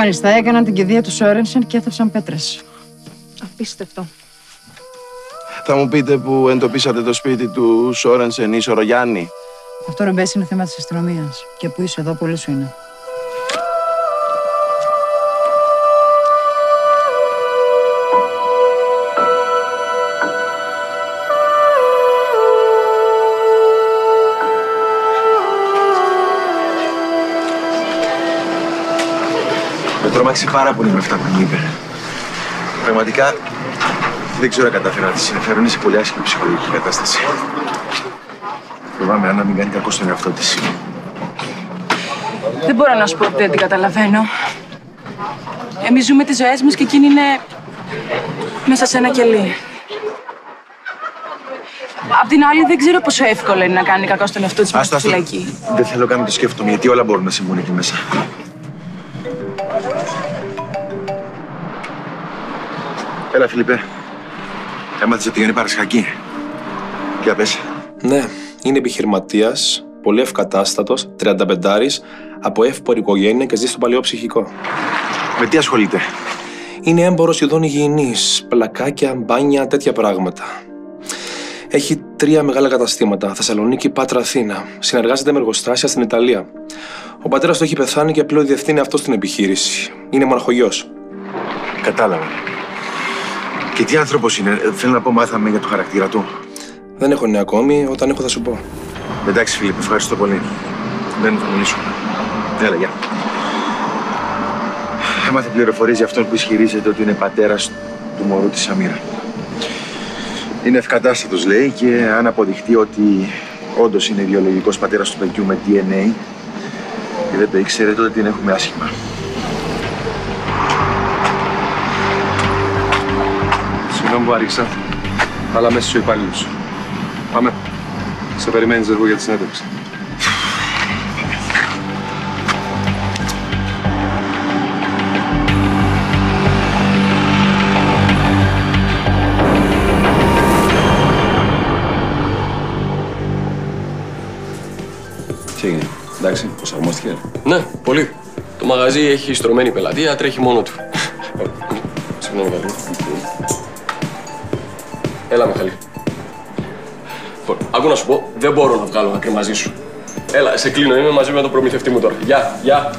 Μάλιστα, έκαναν την κηδεία του Σόρενσεν και έθεψαν πέτρες. Απίστευτο. Θα μου πείτε που εντοπίσατε το σπίτι του Σόρενσεν ή Σορογιάννη? Αυτό, Ρομπέση, είναι θέμα της αστυνομίας. Και που είσαι εδώ, πολύ σου είναι. Με τρόμαξε πάρα πολύ με αυτά που μου είπε. Πραγματικά δεν ξέρω αν κατάφερα να τη συνεφέρω. Είναι σε πολύ άσχημη ψυχολογική κατάσταση. Φοβάμαι να μην κάνει κακό στον εαυτό της. Δεν μπορώ να σου πω ότι δεν την καταλαβαίνω. Εμείς ζούμε τις ζωές μας και εκείνη είναι μέσα σε ένα κελί. Απ' την άλλη, δεν ξέρω πόσο εύκολο είναι να κάνει κακό στον εαυτό της μέσα στη φυλακή. Δεν θέλω καν να το σκέφτομαι, γιατί όλα μπορούν να συμβούν εκεί μέσα. Έλα, Φίλιππε. Έμαθες ότι είναι Παρασχακή. Για πες. Ναι, είναι επιχειρηματίας, πολύ ευκατάστατος, 35άρης, από εύπορη οικογένεια και ζει στο παλαιό ψυχικό. Με τι ασχολείται? Είναι έμπορος ειδών υγιεινής, πλακάκια, μπάνια, τέτοια πράγματα. Έχει 3 μεγάλα καταστήματα, Θεσσαλονίκη, Πάτρα, Αθήνα. Συνεργάζεται με εργοστάσια στην Ιταλία. Ο πατέρας του έχει πεθάνει και πλέον διευθύνει αυτό στην επιχείρηση. Είναι μοναχογιός. Κατάλαβα. Και τι άνθρωπος είναι? Θέλω να πω, μάθαμε για το χαρακτήρα του. Δεν έχω νέα ακόμη, όταν έχω θα σου πω. Εντάξει, Φίλιππε, ευχαριστώ πολύ. Δεν θα μιλήσουμε. Έλα, γεια. Έμαθε πληροφορίες για αυτόν που ισχυρίζεται ότι είναι πατέρας του μωρού της Σαμίρα. Είναι ευκατάστατος, λέει, και αν αποδειχτεί ότι όντως είναι βιολογικός πατέρας του παιδιού με DNA και δεν το ήξερε, τότε την έχουμε άσχημα. Συγγνώμη που άρχισα, αλλά μέσα στους υπαλλήλους. Πάμε. Σε περιμένεις εδώ για τη συνέντευξη. Τι έγινε, εντάξει, προσαρμόστηκε? Ναι, πολύ. Το μαγαζί έχει στρωμένη πελατεία, τρέχει μόνο του. Συγγνώμη, Μιχάλη. Έλα, Μιχάλη. Άκου να σου πω, δεν μπορώ να βγάλω άκρη μαζί σου. Έλα, σε κλείνω, είμαι μαζί με τον προμηθευτή μου τώρα. Γεια, γεια.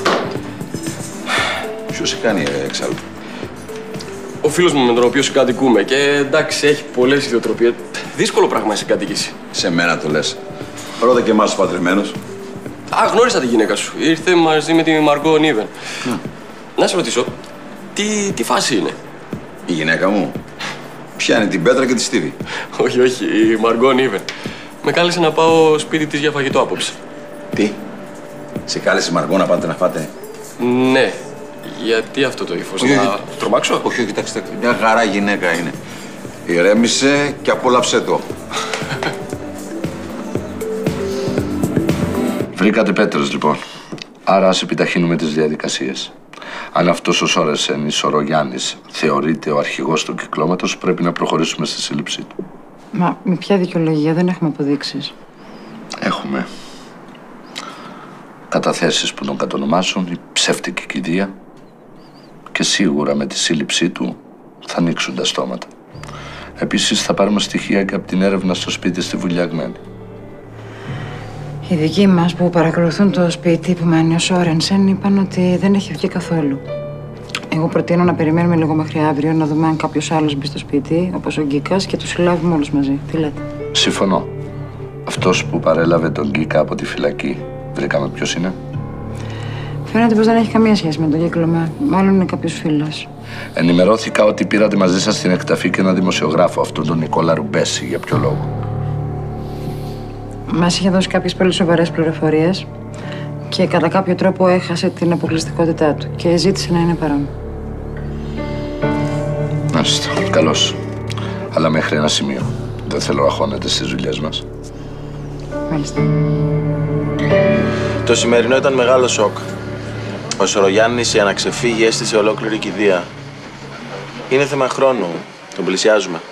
Ποιος σε κάνει εξάλλου? Ο φίλος μου με τον οποίο συγκατοικούμε και εντάξει, έχει πολλές ιδιοτροπίες. Δύσκολο πράγμα να συγκατοικήσει. Σε μένα το λες. Ρώτα και εμάς τους παντρεμένους. Α, γνώρισα τη γυναίκα σου. Ήρθε μαζί με τη Μαργκό Νίβεν. Να σε ρωτήσω, τι φάση είναι? Η γυναίκα μου πιάνει την πέτρα και τη στίβει. Όχι, όχι, η Μαργκό Νίβεν. Με κάλεσε να πάω σπίτι της για φαγητό απόψε. Τι? Σε κάλεσε η Μαργκό να πάτε να φάτε? Ναι. Γιατί αυτό το ύφος, να τρομάξω? Όχι, κοιτάξτε, μια χαρά γυναίκα είναι. Ηρέμησε και απόλαυσέ το. Βρήκατε πέτρες, λοιπόν. Άρα ας επιταχύνουμε τις διαδικασίες. Αν αυτός ο Σόρενσεν ή Σορογιάννης θεωρείται ο αρχηγός του κυκλώματος, πρέπει να προχωρήσουμε στη σύλληψή του. Μα με ποια δικαιολογία? Δεν έχουμε αποδείξεις. Έχουμε καταθέσεις που τον κατονομάσουν, η ψεύτικη κηδεία, και σίγουρα με τη σύλληψή του θα ανοίξουν τα στόματα. Επίσης θα πάρουμε στοιχεία και από την έρευνα στο σπίτι στη Βουλιαγμένη. Οι δικοί μας που παρακολουθούν το σπίτι που μένει ο Σόρενσεν είπαν ότι δεν έχει βγει καθόλου. Εγώ προτείνω να περιμένουμε λίγο μέχρι αύριο να δούμε αν κάποιος άλλος μπει στο σπίτι, όπως ο Γκίκας, και τους συλλάβουμε όλους μαζί. Τι λέτε? Συμφωνώ. Αυτός που παρέλαβε τον Γκίκα από τη φυλακή, βρήκαμε ποιος είναι? Φαίνεται πως δεν έχει καμία σχέση με τον κύκλωμα. Μάλλον είναι κάποιος φίλος. Ενημερώθηκα ότι πήρατε μαζί σας στην εκταφή και έναν δημοσιογράφο, αυτόν τον Νικόλα Ρουμπέση. Για ποιο λόγο? Μας είχε δώσει κάποιες πολύ σοβαρές πληροφορίες και κατά κάποιο τρόπο έχασε την αποκλειστικότητά του και ζήτησε να είναι παρόν. Μάλιστα. Καλώς. Αλλά μέχρι ένα σημείο. Δεν θέλω να χώνετε στις δουλειές μας. Μάλιστα. Το σημερινό ήταν μεγάλο σοκ. Ο Σορογιάννης, για να ξεφύγει, έστησε ολόκληρη κηδεία. Είναι θέμα χρόνου. Τον πλησιάζουμε.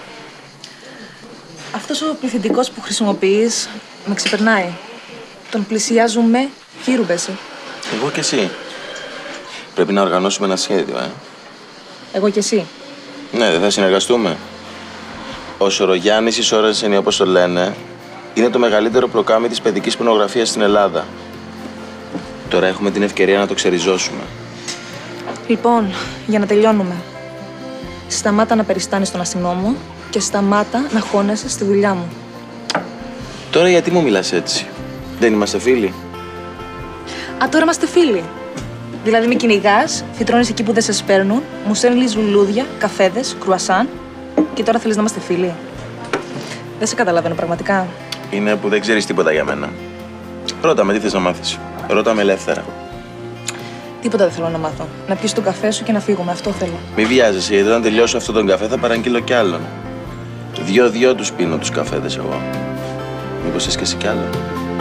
Αυτός ο πληθυντικός που χρησιμοποιείς με ξεπερνάει. Τον πλησιάζουμε, Ρουμπέση. Εγώ και εσύ. Πρέπει να οργανώσουμε ένα σχέδιο, Εγώ και εσύ. Ναι, δεν θα συνεργαστούμε. Ο Σορογιάννης ή Σόρενσεν, όπως το λένε, είναι το μεγαλύτερο προκάμι της παιδικής πορνογραφίας στην Ελλάδα. Τώρα έχουμε την ευκαιρία να το ξεριζώσουμε. Λοιπόν, για να τελειώνουμε. Σταμάτα να περιστάνεις τον αστυνόμο και σταμάτα να χώνεσαι στη δουλειά μου. Τώρα γιατί μου μιλάς έτσι? Δεν είμαστε φίλοι? Α, τώρα είμαστε φίλοι. Δηλαδή με κυνηγάς, φυτρώνεις εκεί που δεν σε παίρνουν, μου στέλνεις λουλούδια, καφέδες, κρουασάν και τώρα θέλεις να είμαστε φίλοι. Δεν σε καταλαβαίνω πραγματικά. Είναι που δεν ξέρεις τίποτα για μένα. Ρώτα με τι θες να μάθεις. Ρώτα με ελεύθερα. Τίποτα δεν θέλω να μάθω. Να πιεις τον καφέ σου και να φύγουμε. Αυτό θέλω. Μη βιάζεσαι, γιατί όταν τελειώσω αυτόν τον καφέ θα παραγγείλω κι άλλον. 2-2 τους πίνω τους καφέδες εγώ. Μήπως θες και εσύ κι άλλο?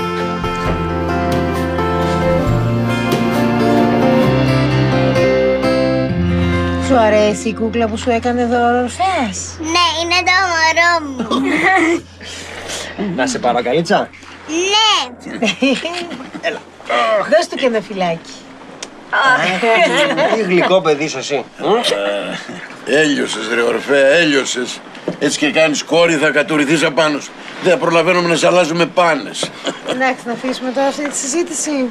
Σου αρέσει η κούκλα που σου έκανε δώρο Ορφέας? Ναι, είναι το μωρό μου. Να σε πάρω καλίτσα? Ναι. Έλα. Δώσ' του και ένα φυλάκι. Τι γλυκό παιδί είσαι εσύ. Έλειωσες ρε Ορφέα, έλειωσες. Έτσι και κάνεις κόρη θα κατουρηθείς απάνω σου. Δεν προλαβαίνουμε να σε αλλάζουμε πάνες. Εντάξει, να αφήσουμε τώρα αυτή τη συζήτηση.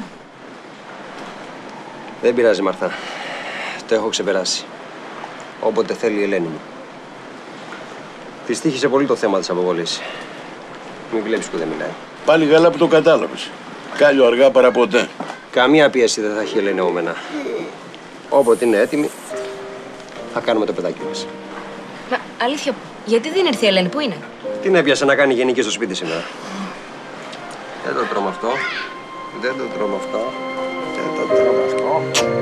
Δεν πειράζει Μαρθά. Το έχω ξεπεράσει. Όποτε θέλει η Ελένη μου. Της τύχησε πολύ το θέμα της αποβολής. Μην βλέπεις που δεν μιλάει. Πάλι καλά που το κατάλαβες. Κάλιο αργά παρά ποτέ. Καμία πίεση δεν θα έχει η Ελένη από μένα. Όποτε είναι έτοιμη, θα κάνουμε το παιδάκι μας. Μα αλήθεια, γιατί δεν ήρθε η Ελένη, πού είναι? Την έπιασε να κάνει γενική στο σπίτι σήμερα. Δεν το τρώμε αυτό. Δεν το τρώμε αυτό. Δεν το τρώμε αυτό.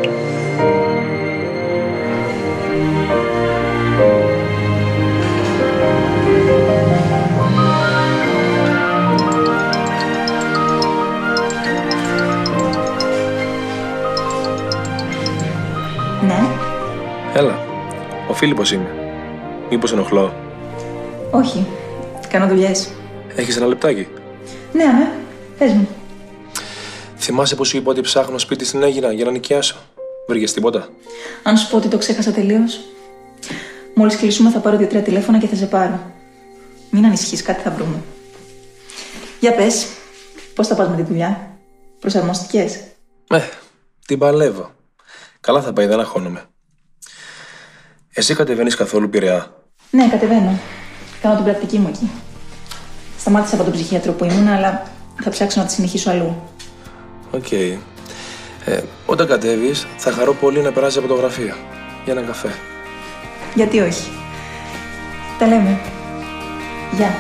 Ναι. Έλα. Ο Φίλιππος είμαι. Μήπως ενοχλώ? Όχι. Κάνω δουλειές. Έχεις ένα λεπτάκι? Ναι, πες μου. Θυμάσαι πως σου είπα ότι ψάχνω σπίτι στην Αίγινα για να νοικιάσω? Βρήκες τίποτα? Αν σου πω ότι το ξέχασα τελείως. Μόλις κλείσουμε θα πάρω 2-3 τηλέφωνα και θα σε πάρω. Μην ανησυχείς, κάτι θα βρούμε. Για πες, πώς θα πας με τη δουλειά? Προσαρμοστικές? Την παλεύω. Καλά θα πάει, δεν αγχώνομαι. Εσύ κατεβαίνεις καθόλου Πειραιά? Ναι, κατεβαίνω. Κάνω την πρακτική μου εκεί. Σταμάτησα από τον ψυχίατρο που ήμουν, αλλά θα ψάξω να τη συνεχίσω αλλού. Οκ. Όταν κατέβεις, θα χαρώ πολύ να περάσεις από το γραφείο. Για έναν καφέ. Γιατί όχι. Τα λέμε. Γεια.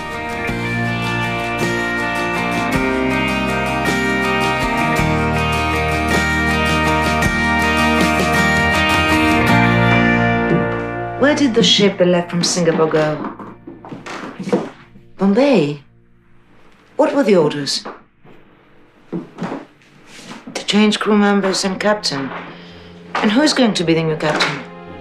Where did the ship that left from Singapore go? Bombay. What were the orders? To change crew members and captain. And who's going to be the new captain?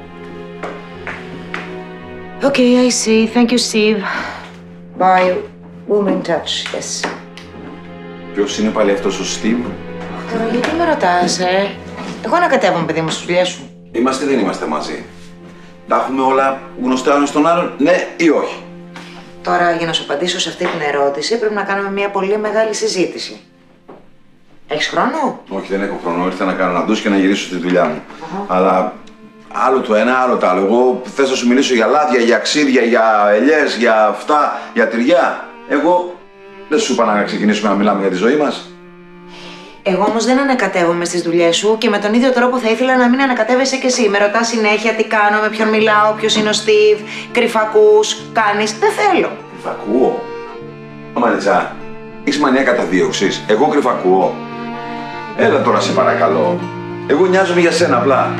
Okay, I see. Thank you, Steve. Bye. We'll be in touch. Yes. Ποιος είναι πάλι αυτός ο Steve? Τώρα γιατί με ρωτάς, Εγώ ανακατεύομαι, παιδί μου, στις δουλειές σου. Είμαστε ή δεν είμαστε μαζί? Τα έχουμε όλα γνωστά ένας τον άλλον, ναι ή όχι? Τώρα, για να σου απαντήσω σε αυτή την ερώτηση, πρέπει να κάνουμε μια πολύ μεγάλη συζήτηση. Έχεις χρόνο? Όχι, δεν έχω χρόνο. Ήρθα να κάνω ένα ντους και να γυρίσω στη δουλειά μου. Αλλά άλλο το ένα, άλλο το άλλο. Εγώ θες να σου μιλήσω για λάδια, για ξύδια, για ελιές, για αυτά, για τυριά. Εγώ δεν σου είπα να ξεκινήσουμε να μιλάμε για τη ζωή μας. Εγώ όμως δεν ανακατεύομαι στις δουλειές σου και με τον ίδιο τρόπο θα ήθελα να μην ανακατεύεσαι κι εσύ. Με ρωτάς συνέχεια τι κάνω, με ποιον μιλάω, ποιος είναι ο Στίβ, κρυφακούς, κάνεις. Δεν θέλω. Κρυφακούω? Μανιτζά, έχεις μανία καταδίωξης. Εγώ κρυφακούω? Έλα τώρα σε παρακαλώ. Εγώ νοιάζομαι για σένα απλά.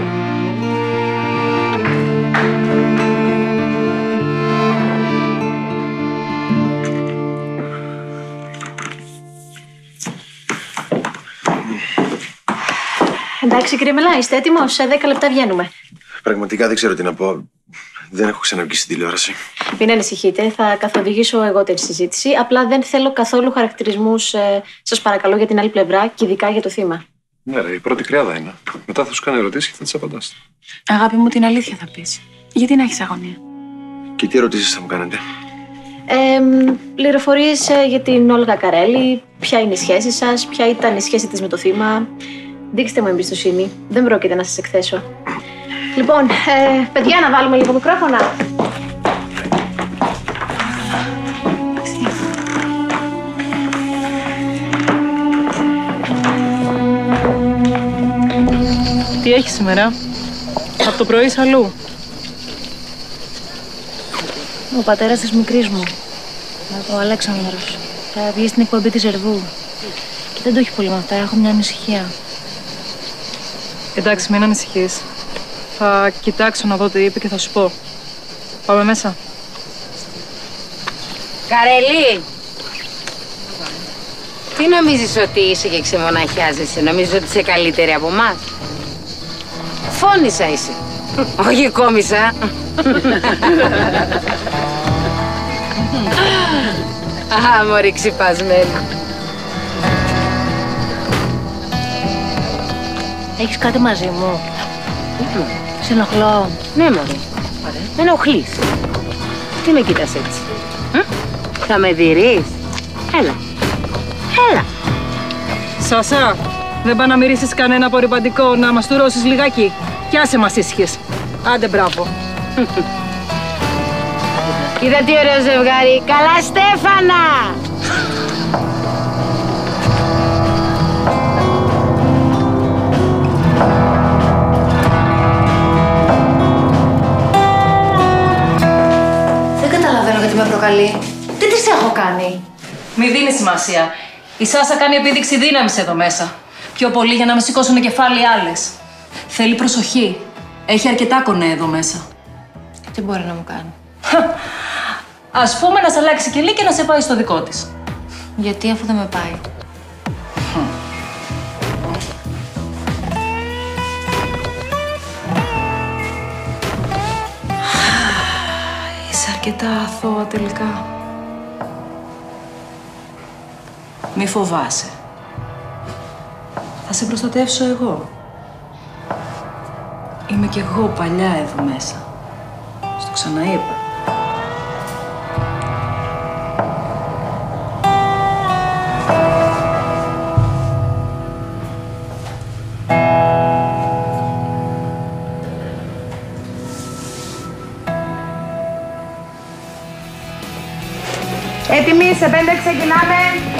Εντάξει, κύριε Μελά, είστε έτοιμος? Σε 10 λεπτά βγαίνουμε. Πραγματικά δεν ξέρω τι να πω. Δεν έχω ξαναβγεί στην τηλεόραση. Μην ανησυχείτε, θα καθοδηγήσω εγώ τη συζήτηση. Απλά δεν θέλω καθόλου χαρακτηρισμούς, σας παρακαλώ, για την άλλη πλευρά και ειδικά για το θύμα. Ναι, ρε, η πρώτη κρυάδα είναι. Μετά θα σου κάνει ερωτήσεις και θα τις απαντάς. Αγάπη μου, την αλήθεια θα πεις. Γιατί να έχεις αγωνία? Και τι ερωτήσεις θα μου κάνετε? Πληροφορίες για την Όλγα Καρέλη, ποια είναι η σχέση σας, ποια ήταν η σχέση της με το θύμα. Δείξτε μου εμπιστοσύνη, δεν πρόκειται να σας εκθέσω. Λοιπόν, παιδιά, να βάλουμε λίγο μικρόφωνα. Τι έχει σήμερα? Από το πρωί αλλού. Ο πατέρας της μικρής μου, ο Αλέξανδρος, θα βγει στην εκπομπή της Ζερβού. Και δεν το έχει πολύ με αυτά, έχω μια ανησυχία. Εντάξει, μην ανησυχείς. Θα κοιτάξω να δω τι είπε και θα σου πω. Πάμε μέσα. Καρέλη! Τι νομίζεις ότι είσαι και ξεμοναχιάζεσαι? Νομίζεις ότι είσαι καλύτερη από εμάς? Φώνησα είσαι. Όχι κόμισα. Α, μωρή ξυπασμένη. Έχεις κάτι μαζί μου? Σε ενοχλώ? Ναι, μωρή. Με ενοχλείς. Τι με κοίτας έτσι? Θα με δειρείς? Έλα. Έλα. Σάσα, δεν πά να μυρίσεις κανένα απορριπαντικό, να μας τουρώσεις λιγάκι. Πιάσε μας ήσυχες. Άντε, μπράβο. Κοίτα τι ωραίο ζευγάρι. Καλά, Στέφανα! Δεν καταλαβαίνω γιατί με προκαλεί. Τι της έχω κάνει? Μη δίνει σημασία. Η Σάσα κάνει επίδειξη δύναμης εδώ μέσα. Πιο πολύ για να με σηκώσουν κεφάλι άλλες. Θέλει προσοχή. Έχει αρκετά κονέ εδώ μέσα. Τι μπορεί να μου κάνει? Ας πούμε να σε αλλάξει κελί και να σε πάει στο δικό της. Γιατί αφού δεν με πάει? Είσαι αρκετά αθώα τελικά. Μη φοβάσαι. Θα σε προστατεύσω εγώ. Είμαι κι εγώ παλιά εδώ μέσα. Στο ξαναείπα. Έτοιμοι, σε 5 ξεκινάμε.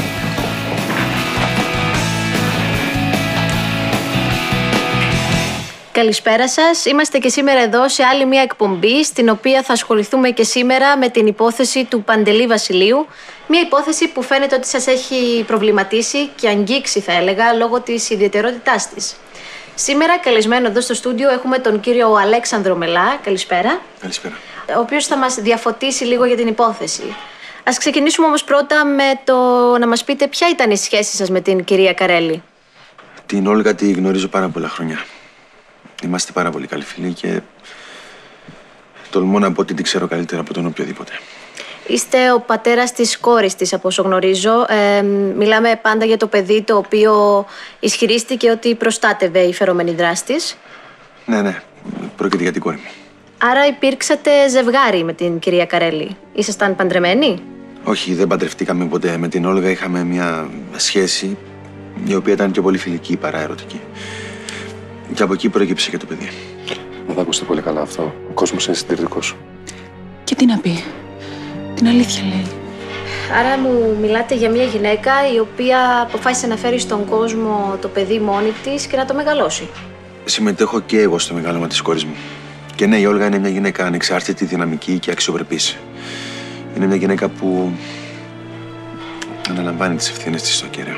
Καλησπέρα σας. Είμαστε και σήμερα εδώ σε άλλη μια εκπομπή, στην οποία θα ασχοληθούμε και σήμερα με την υπόθεση του Παντελή Βασιλείου. Μια υπόθεση που φαίνεται ότι σας έχει προβληματίσει και αγγίξει, θα έλεγα, λόγω της ιδιαιτερότητάς της. Σήμερα, καλεσμένο εδώ στο στούντιο, έχουμε τον κύριο Αλέξανδρο Μελά. Καλησπέρα. Καλησπέρα. Ο οποίος θα μας διαφωτίσει λίγο για την υπόθεση. Ας ξεκινήσουμε όμως πρώτα με το να μας πείτε ποια ήταν η σχέση σας με την κυρία Καρέλη. Την Όλγα τη γνωρίζω πάρα πολλά χρόνια. Είμαστε πάρα πολύ καλοί φίλοι και τολμώ να πω ότι την ξέρω καλύτερα από τον οποιοδήποτε. Είστε ο πατέρας της κόρης της, από όσο γνωρίζω. Μιλάμε πάντα για το παιδί το οποίο ισχυρίστηκε ότι προστάτευε η φερόμενη δράστης. Ναι, πρόκειται για την κόρη μου. Άρα υπήρξατε ζευγάρι με την κυρία Καρέλη. Ήσασταν παντρεμένοι? Όχι, δεν παντρευτήκαμε ποτέ. Με την Όλγα είχαμε μια σχέση η οποία ήταν και πολύ φιλική παρά ερωτική. Και από εκεί προέκυψε και το παιδί. Δεν θα ακούστε πολύ καλά αυτό. Ο κόσμος είναι συντηρητικός. Και τι να πει? Την αλήθεια λέει. Άρα μου μιλάτε για μια γυναίκα η οποία αποφάσισε να φέρει στον κόσμο το παιδί μόνη της και να το μεγαλώσει. Συμμετέχω και εγώ στο μεγάλωμα της κόρης μου. Και ναι, η Όλγα είναι μια γυναίκα ανεξάρτητη, δυναμική και αξιοπρεπής. Είναι μια γυναίκα που αναλαμβάνει τις ευθύνες της στο κέραιο.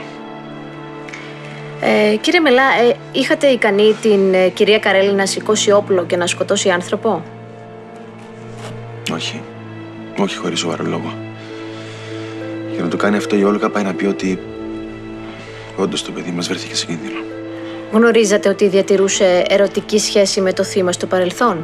Κύριε Μελά, είχατε ικανή την κυρία Καρέλη να σηκώσει όπλο και να σκοτώσει άνθρωπο? Όχι. Όχι χωρίς σοβαρό λόγο. Για να το κάνει αυτό η Όλγα πάει να πει ότι όντως το παιδί μας βρέθηκε σε κίνδυνο. Γνωρίζατε ότι διατηρούσε ερωτική σχέση με το θύμα στο παρελθόν?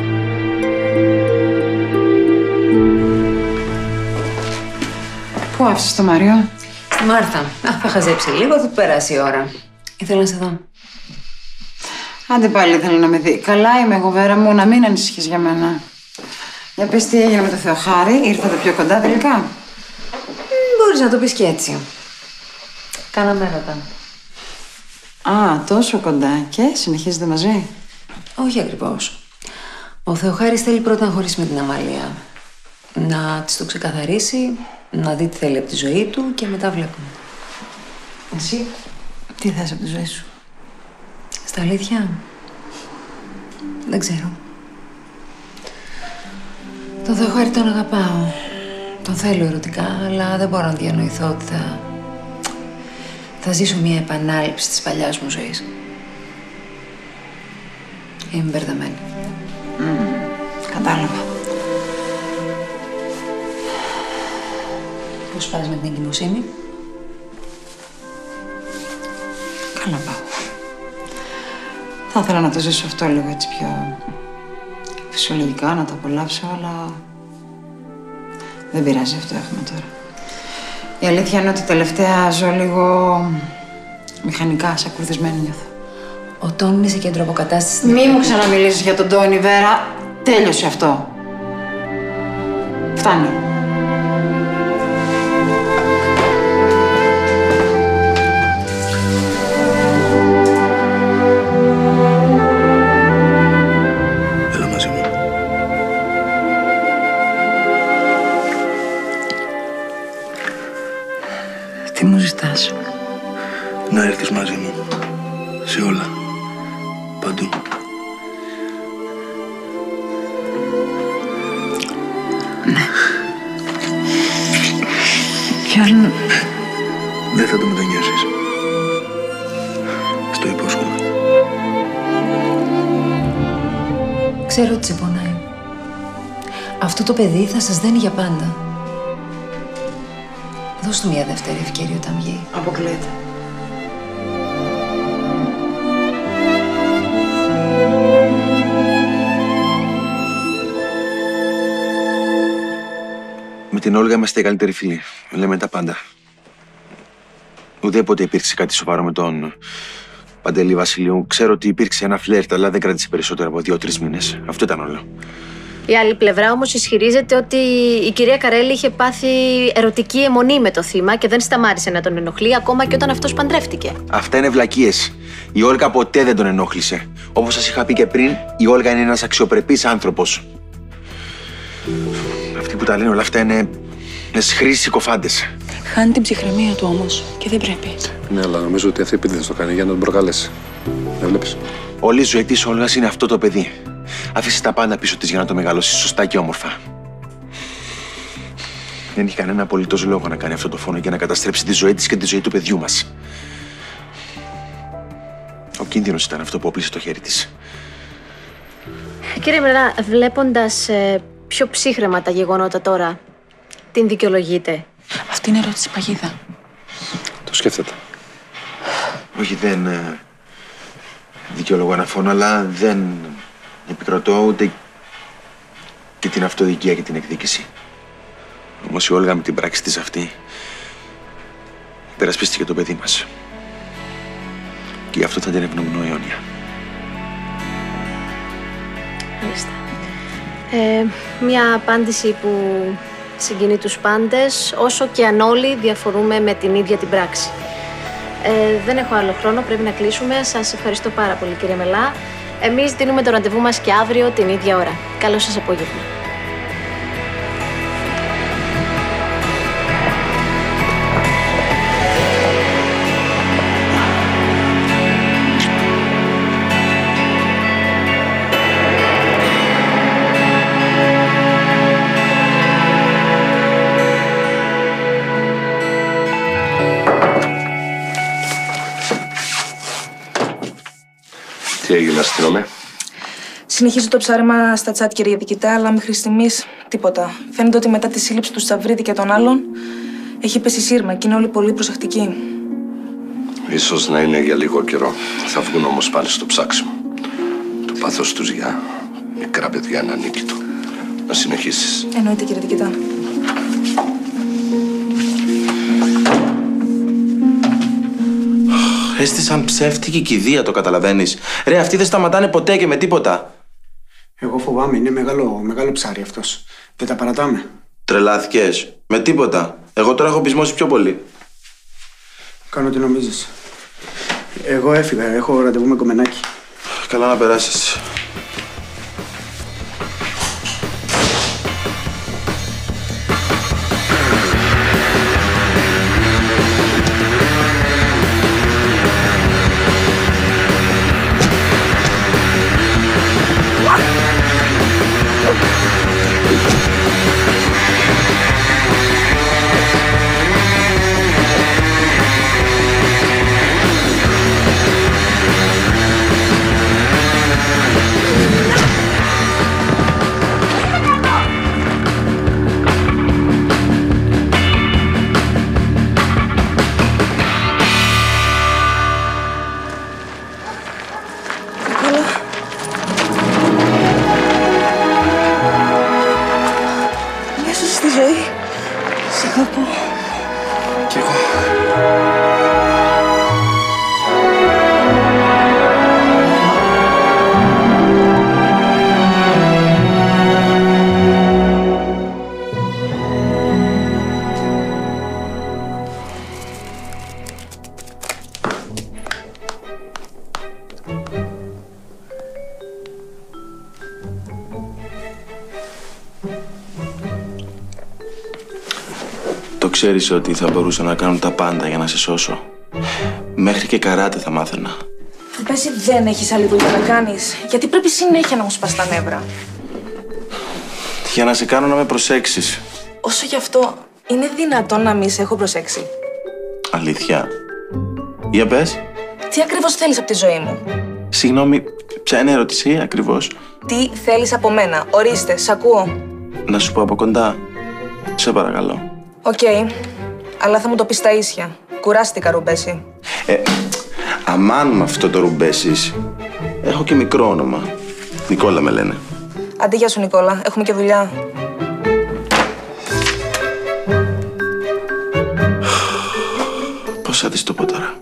Πού άφησες το Μάριο? Στη Μάρθα. Θα χαζέψει λίγο, θα του περάσει η ώρα. Ήθελα να σε δω. Άντε πάλι ήθελα να με δει. Καλά είμαι εγώ, Βέρα μου, να μην ανησυχείς για μένα. Για πες τι έγινε με το Θεοχάρη, ήρθατε πιο κοντά τελικά? Μπορείς να το πεις και έτσι. Κάναμε έρωτα. Α, τόσο κοντά. Και συνεχίζετε μαζί? Όχι ακριβώς. Ο Θεοχάρης θέλει πρώτα να χωρίσει με την Αμαλία. Να της το ξεκαθαρίσει, να δει τι θέλει από τη ζωή του και μετά βλέπουμε. Εσύ, τι θες από τη ζωή σου? Στα αλήθεια, δεν ξέρω. Τον Θεοχάρη τον αγαπάω. Τον θέλω ερωτικά, αλλά δεν μπορώ να διανοηθώ ότι θα ζήσω μια επανάληψη της παλιάς μου ζωής. Είμαι μπερδεμένη. Κατάλαβα. Πώς πας με την εγκυμοσύνη? Καλά πάω. Θα ήθελα να το ζήσω αυτό λίγο έτσι πιο φυσιολογικά, να το απολαύσω, αλλά δεν πειράζει, αυτό έχουμε τώρα. Η αλήθεια είναι ότι τελευταία ζω λίγο μηχανικά, σαν κουρδισμένη νιώθω. Ο Τόνι είναι σε κέντρο αποκατάστασης. Μη μου ξαναμιλήσεις για τον Τόνι, Βέρα. Τέλειωσε αυτό. Φτάνει. Έλα μαζί μου. Τι μου ζητάς? Να έρθεις μαζί μου. Σε όλα. Παντού. Ναι. Κι αν... Δεν θα το μετανιώσεις. Στο υπόσχομαι. Ξέρω ότι σε πονάει. Αυτό το παιδί θα σας δένει για πάντα. Δώσ' του μια δεύτερη ευκαιρία όταν βγει. Αποκλείεται. Με την Όλγα είμαστε οι καλύτεροι φίλοι. Λέμε τα πάντα. Ουδέποτε υπήρξε κάτι σοβαρό με τον Παντελή Βασιλείου. Ξέρω ότι υπήρξε ένα φλερτ, αλλά δεν κράτησε περισσότερο από 2-3 μήνες. Αυτό ήταν όλο. Η άλλη πλευρά όμως ισχυρίζεται ότι η κυρία Καρέλη είχε πάθει ερωτική αιμονή με το θύμα και δεν σταμάτησε να τον ενοχλεί ακόμα και όταν αυτός παντρεύτηκε. Αυτά είναι βλακίες. Η Όλγα ποτέ δεν τον ενόχλησε. Όπως σας είχα πει και πριν, η Όλγα είναι ένας αξιοπρεπής άνθρωπος. Αυτοί που τα λένε όλα αυτά είναι χρήσεις συκοφάντες. Χάνει την ψυχραιμία του όμως και δεν πρέπει. Ναι, αλλά νομίζω ότι αυτή επίτηδες το κάνει για να τον προκαλέσει. Δεν βλέπεις? Όλη η ζωή της Όλγας είναι αυτό το παιδί. Άφησε τα πάντα πίσω της για να το μεγαλώσει σωστά και όμορφα. Δεν έχει κανένα απολύτως λόγο να κάνει αυτό το φόνο και να καταστρέψει τη ζωή της και τη ζωή του παιδιού μας. Ο κίνδυνος ήταν αυτό που όπλησε το χέρι της. Κύριε Μερά, βλέποντας πιο ψύχρεμα τα γεγονότα τώρα, την δικαιολογείτε? Αυτή είναι ερώτηση παγίδα. Το σκέφτεται. Όχι, δεν δικαιολογώ ένα φόνο, αλλά δεν επικροτώ ούτε και την αυτοδικία και την εκδίκηση. Όμως η Όλγα με την πράξη της αυτή υπερασπίστηκε το παιδί μας. Και γι' αυτό θα την ευγνωμονώ αιώνια. Μάλιστα. Μια απάντηση που συγκινεί τους πάντες, όσο και αν όλοι διαφορούμε με την ίδια την πράξη. Δεν έχω άλλο χρόνο, πρέπει να κλείσουμε. Σας ευχαριστώ πάρα πολύ, κύριε Μελά. Εμείς δίνουμε το ραντεβού μας και αύριο την ίδια ώρα. Καλό σας απόγευμα. Τι έγινε, αστυνομέ? Συνεχίζω το ψάρεμα στα τσάτ, κύριε Διοικητά, αλλά μέχρι στιγμής τίποτα. Φαίνεται ότι μετά τη σύλληψη του Σταυρίδη και των άλλων έχει πέσει σύρμα και είναι όλοι πολύ προσεκτικοί. Ίσως να είναι για λίγο καιρό. Θα βγουν όμως πάλι στο ψάξιμο. Το πάθος τους για μικρά παιδιά είναι ανίκητο. Να συνεχίσεις. Εννοείται, κύριε Διοικητά. Πες σαν ψεύτικη κηδεία, το καταλαβαίνεις. Ρε, αυτοί δεν σταματάνε ποτέ και με τίποτα. Εγώ φοβάμαι, είναι μεγάλο ψάρι αυτός. Δεν τα παρατάμε. Τρελάθηκες. Με τίποτα. Εγώ τώρα έχω πεισμώσει πιο πολύ. Κάνω τι νομίζεις. Εγώ έφυγα, έχω ραντεβού με κομμενάκι. Καλά να περάσεις. Ξέρεις ότι θα μπορούσαν να κάνουν τα πάντα για να σε σώσω. Μέχρι και καράτε θα μάθαινα. Πες δεν έχεις άλλη δουλειά να κάνεις. Γιατί πρέπει συνέχεια να μου σπάς τα νεύρα. Για να σε κάνω να με προσέξεις. Όσο γι' αυτό, είναι δυνατόν να μη σε έχω προσέξει. Αλήθεια. Για πες. Τι ακριβώς θέλεις από τη ζωή μου. Συγγνώμη, ποια είναι η ερώτηση ακριβώς. Τι θέλεις από μένα. Ορίστε, σ' ακούω. Να σου πω από κοντά. Σε παρακαλώ. Οκ, αλλά θα μου το πεις στα ίσια. Κουράστηκα, Ρουμπέση. Αμάν με αυτό το Ρουμπέσης. Έχω και μικρό όνομα. Νικόλα με λένε. Αντί για σου, Νικόλα. Έχουμε και δουλειά. Πώς θα δεις το πω τώρα.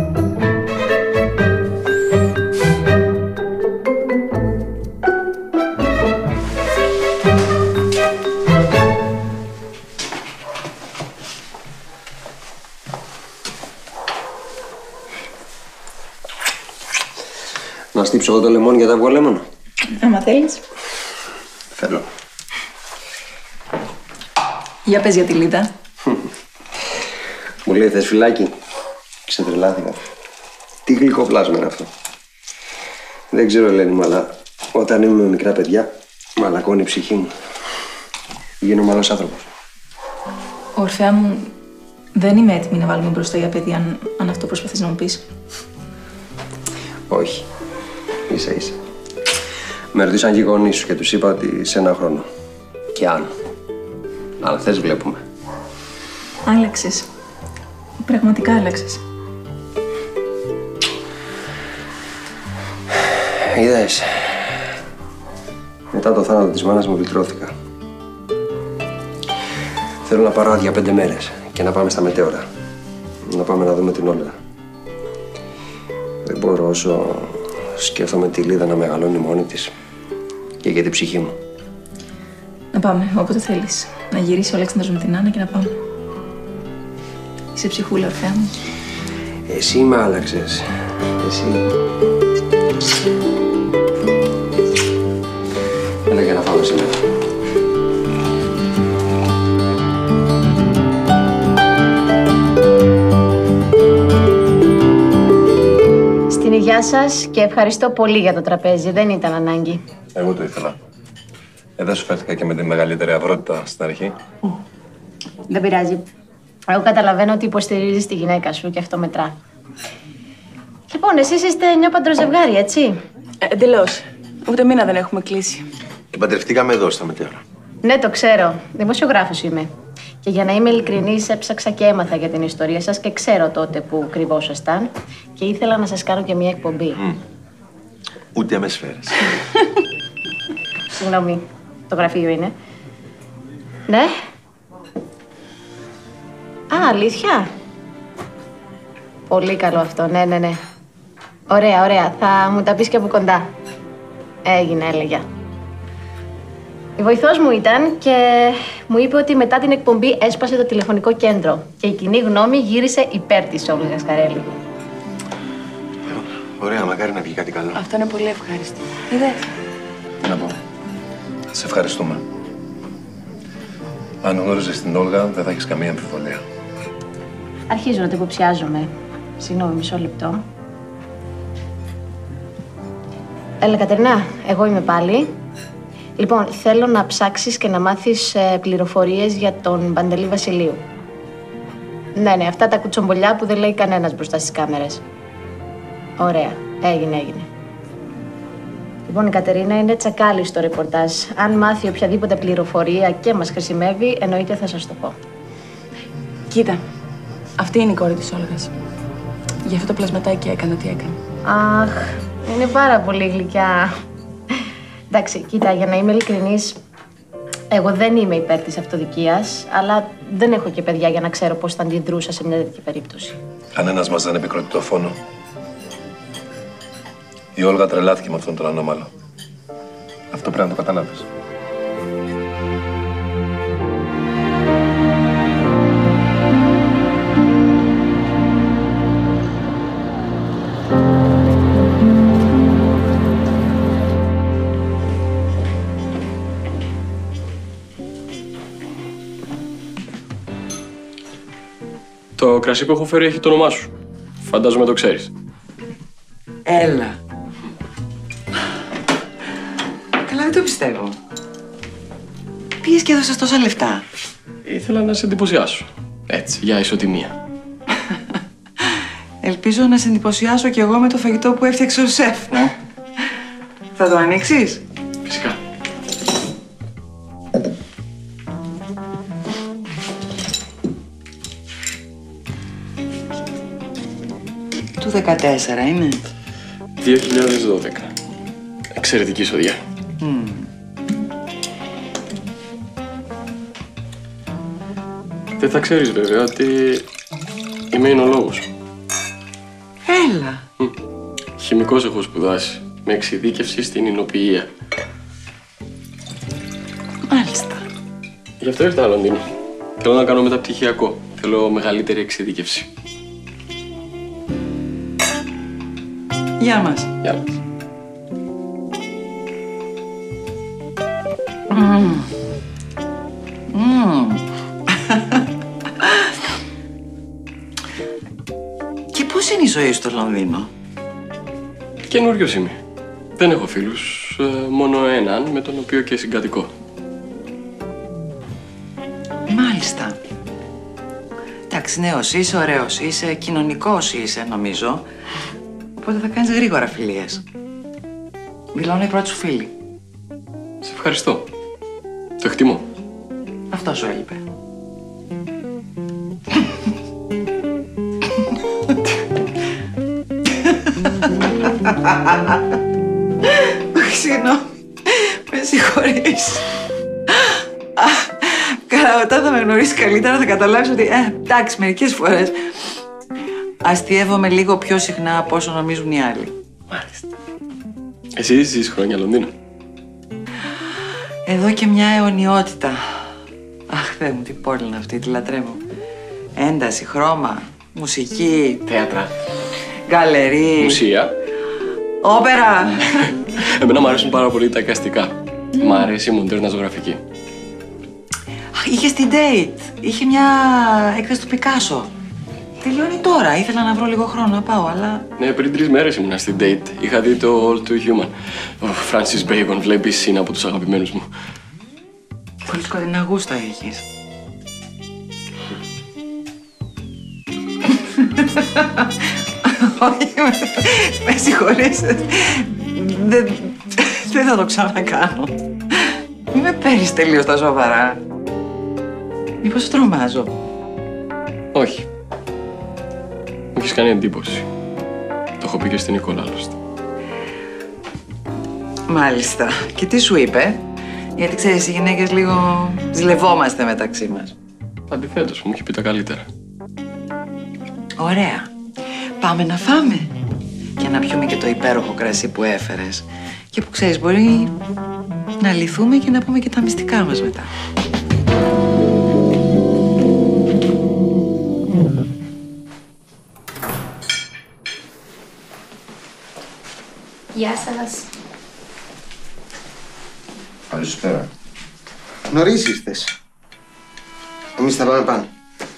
Να στύψω εγώ το λεμόνι για τα αυγό λεμόνα. Άμα θέλεις. Θέλω. Για πες για τη Λίτα. Μου λέει θες φυλάκι. Ξετρελάθηκα. Τι γλυκό πλάσμα είναι αυτό. Δεν ξέρω, Ελένη μου, αλλά όταν είμαι με μικρά παιδιά, μαλακώνει η ψυχή μου. Γίνομαι άλλος άνθρωπος. Ορφέα μου, δεν είμαι έτοιμη να βάλουμε μπροστά για παιδιά, αν αυτό προσπαθείς να μου πεις. Όχι. Ίσα ίσα. Με ρωτήσαν και οι γονείς σου και τους είπα ότι σε ένα χρόνο. Και αν. Αλλά θες βλέπουμε. Άλλαξες. Πραγματικά άλλαξες. Είδες. Μετά το θάνατο της μάνας μου βιλτρώθηκα. Θέλω να πάρω άδεια 5 μέρες και να πάμε στα μετέωρα. Να πάμε να δούμε την Όλγα. Δεν μπορώ όσο σκέφτομαι τη Λίδα να μεγαλώνει μόνη της και για την ψυχή μου. Να πάμε, όποτε θέλεις. Να γυρίσει ο Αλέξανδρος με την Άννα και να πάμε. Είσαι ψυχούλα, Ορφέα μου. Εσύ με άλλαξες. Εσύ. Έλα για να φάμε σήμερα. Στην υγειά σας και ευχαριστώ πολύ για το τραπέζι. Δεν ήταν ανάγκη. Εγώ το ήθελα. Δεν σου φέρθηκα και με τη μεγαλύτερη αυρότητα στην αρχή. Δεν πειράζει. Εγώ καταλαβαίνω ότι υποστηρίζεις τη γυναίκα σου και αυτό μετρά. Λοιπόν, εσείς είστε νιώπαντρο ζευγάρι, έτσι? Εντελώς. Ούτε μήνα δεν έχουμε κλείσει. Και παντρευτήκαμε εδώ στα μετέωρα. Ναι, το ξέρω. Δημοσιογράφος είμαι. Και για να είμαι ειλικρινής, έψαξα και έμαθα για την ιστορία σας και ξέρω τότε που κρυβόσασταν. Και ήθελα να σας κάνω και μια εκπομπή. Ούτε αμεσφαίρες. Συγγνώμη, το γραφείο είναι. Ναι. Α, αλήθεια. Πολύ καλό αυτό, ναι. Ωραία. Θα μου τα πεις και από κοντά. Έγινε, έλεγα. Η βοηθός μου ήταν και μου είπε ότι μετά την εκπομπή έσπασε το τηλεφωνικό κέντρο και η κοινή γνώμη γύρισε υπέρ της Όλγας Γασκαρέλη. Ωραία, μακάρι να βγει κάτι καλό. Αυτό είναι πολύ ευχάριστο. Είδες. Τι να πω. Σε ευχαριστούμε. Αν γνώριζες την Όλγα, δεν θα έχεις καμία αμφιβολία. Αρχίζω να το υποψιάζομαι. Συγγνώμη, μισό λεπτό. Έλα, Κατερίνα, εγώ είμαι πάλι. Λοιπόν, θέλω να ψάξεις και να μάθεις πληροφορίες για τον Παντελή Βασιλείου. Ναι, αυτά τα κουτσομπολιά που δεν λέει κανένας μπροστά στις κάμερες. Ωραία, έγινε. Λοιπόν, η Κατερίνα είναι τσακάλι στο ρεπορτάζ. Αν μάθει οποιαδήποτε πληροφορία και μας χρησιμεύει, εννοείται θα σας το πω. Κοίτα, αυτή είναι η κόρη της Όλγας. Γι' αυτό το πλασματάκι έκανε ό,τι έκανε. Αχ, είναι πάρα πολύ γλυκιά. Εντάξει, κοίτα, για να είμαι ειλικρινής, εγώ δεν είμαι υπέρ της αυτοδικίας, αλλά δεν έχω και παιδιά για να ξέρω πώς θα αντιδρούσα σε μια τέτοια περίπτωση. Κανένας μας δεν επικροτεί το φόνο. Η Όλγα τρελάθηκε με αυτόν τον ανώμαλο. Αυτό πρέπει να το καταλάβεις. Το κρασί που έχω φέρει έχει το όνομά σου. Φαντάζομαι το ξέρεις. Έλα. Καλά, δεν το πιστεύω. Πήγες και έδωσες τόσα λεφτά. Ήθελα να σε εντυπωσιάσω. Έτσι, για ισοτιμία. Ελπίζω να σε εντυπωσιάσω κι εγώ με το φαγητό που έφτιαξε ο σεφ. Θα το ανοίξεις? Φυσικά. Του 14 είναι. 2012. Εξαιρετική σοδιά. Δεν θα ξέρεις βέβαια ότι είμαι εινολόγος. Έλα. Χημικός έχω σπουδάσει, με εξειδίκευση στην εινοποιία. Μάλιστα. Γι' αυτό ήρθα Λονδίνο. Θέλω να κάνω μεταπτυχιακό. Θέλω μεγαλύτερη εξειδίκευση. Γεια μας. Γεια μας. Και πώς είναι η ζωή στο Λονδίνο? Καινούριος είμαι. Δεν έχω φίλους, μόνο έναν με τον οποίο και συγκατοικώ. Μάλιστα. Εντάξει, νέος είσαι, ωραίος είσαι, κοινωνικός είσαι, νομίζω. Οπότε θα κάνεις γρήγορα φιλίες. Δηλώνω οι πρώτοι σου φίλοι. Σε ευχαριστώ. Το εκτιμώ. Αυτό σου έλειπε. Συγγνώμη. Με συγχωρείς. Καλά, όταν θα με γνωρίσεις καλύτερα θα καταλάβεις ότι, εντάξει, μερικές φορές αστειεύομαι λίγο πιο συχνά από όσο νομίζουν οι άλλοι. Μάλιστα. Εσύ ζεις χρόνια Λονδίνο? Εδώ και μια αιωνιότητα. Αχ, Θεέ μου, τι πόλη είναι αυτή, τη λατρεύω. Ένταση, χρώμα, μουσική, θέατρα, γκαλερί, μουσεία, όπερα. Εμένα μου αρέσουν πάρα πολύ τα εικαστικά. Μ' αρέσει η μοντέρνα ζωγραφική. Είχε την date. Είχε μια έκθεση του Πικάσο. Τελειώνει τώρα. Ήθελα να βρω λίγο χρόνο να πάω, αλλά... Ναι, πριν 3 μέρες ήμουνα στην date. Είχα δει το All Too Human. Ο Francis Bacon, βλέπεις, είναι από τους αγαπημένους μου. Πολύ σκοτεινά γούστα έχεις. Όχι, με συγχωρείς. Δεν θα το ξανακάνω. Μην με παίρνεις τελείως τα σοβαρά. Μήπως σου τρομάζω? Όχι. Μου έχεις κάνει εντύπωση. Το έχω πει και στην Νικόλα, άλλωστε. Μάλιστα. Και τι σου είπε? Γιατί ξέρεις, οι γυναίκες λίγο ζηλευόμαστε μεταξύ μας. Αντιθέτως, μου έχει πει τα καλύτερα. Ωραία. Πάμε να φάμε. Και να πιούμε και το υπέροχο κρασί που έφερες. Και που ξέρεις, μπορεί να λυθούμε και να πούμε και τα μυστικά μας μετά. Γεια σας. Καλησπέρα. Νωρίς ήρθες. Εμείς θα πάμε πάνω.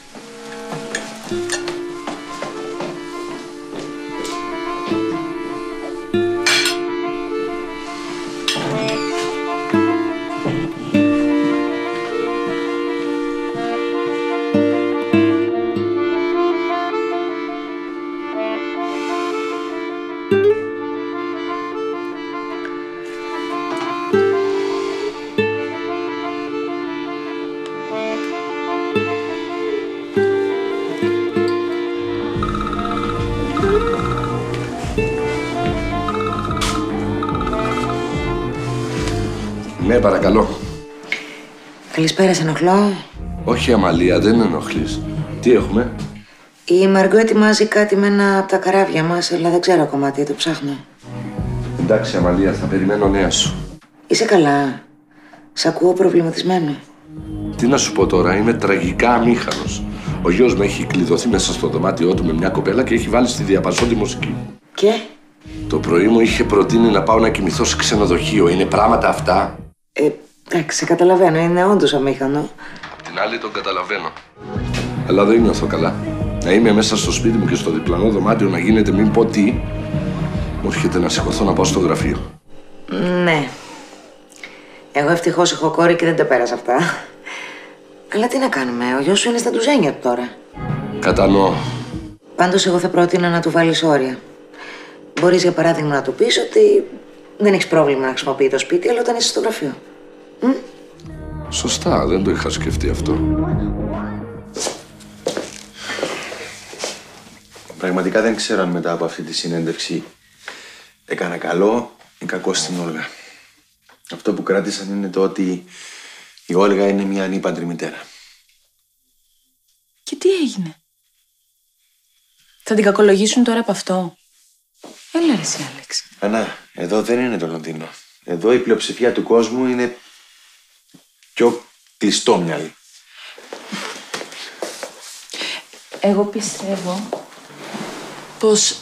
Ναι, παρακαλώ. Καλησπέρα, σε ενοχλώ. Όχι, Αμαλία, δεν ενοχλείς. Τι έχουμε? Η Μαργκό ετοιμάζει κάτι με ένα από τα καράβια μας, αλλά δεν ξέρω ακόμα τι, το ψάχνω. Εντάξει, Αμαλία, θα περιμένω νέα σου. Είσαι καλά? Σ' ακούω προβληματισμένο. Τι να σου πω τώρα, είμαι τραγικά αμήχανος. Ο γιος μου έχει κλειδωθεί μέσα στο δωμάτιό του με μια κοπέλα και έχει βάλει στη διαπασό τη μουσική. Και? Το πρωί μου είχε προτείνει να πάω να κοιμηθώ σε ξενοδοχείο. Είναι πράγματα αυτά? Εντάξει, καταλαβαίνω, είναι όντως αμήχανο. Απ' την άλλη τον καταλαβαίνω. Αλλά δεν νιώθω καλά. Να είμαι μέσα στο σπίτι μου και στο διπλανό δωμάτιο να γίνεται μην πω τι. Μου έρχεται να σηκωθώ να πάω στο γραφείο. Ναι. Εγώ ευτυχώς έχω κόρη και δεν τα πέρασα αυτά. Αλλά τι να κάνουμε, ο γιος σου είναι στα ντουζένια του τώρα. Κατανοώ. Πάντως εγώ θα πρότεινα να του βάλεις όρια. Μπορείς για παράδειγμα να του πεις ότι δεν έχεις πρόβλημα να χρησιμοποιεί το σπίτι, αλλά όταν είσαι στο γραφείο. Σωστά, δεν το είχα σκεφτεί αυτό. Πραγματικά δεν ξέρω αν μετά από αυτή τη συνέντευξη έκανα καλό ή κακό στην Όλγα. Αυτό που κράτησαν είναι το ότι η Όλγα είναι μια ανήπαντρη μητέρα. Και τι έγινε? Θα την κακολογήσουν τώρα από αυτό? Έλα ρε εσύ, Άλεξ. Ανά, εδώ δεν είναι το Λονδίνο. Εδώ η πλειοψηφία του κόσμου είναι πιο κλειστόμυαλη. Εγώ πιστεύω πως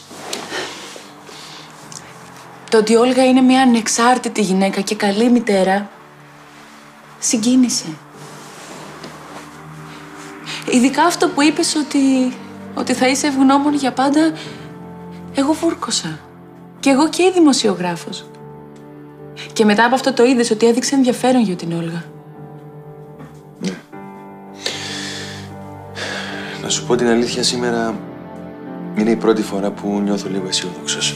το ότι η Όλγα είναι μια ανεξάρτητη γυναίκα και καλή μητέρα συγκίνησε. Ειδικά αυτό που είπες ότι θα είσαι ευγνώμων για πάντα, εγώ βούρκωσα. Και εγώ και η δημοσιογράφος. Και μετά από αυτό το είδες ότι έδειξε ενδιαφέρον για την Όλγα. Ναι. Να σου πω την αλήθεια, σήμερα είναι η πρώτη φορά που νιώθω λίγο αισιόδοξος.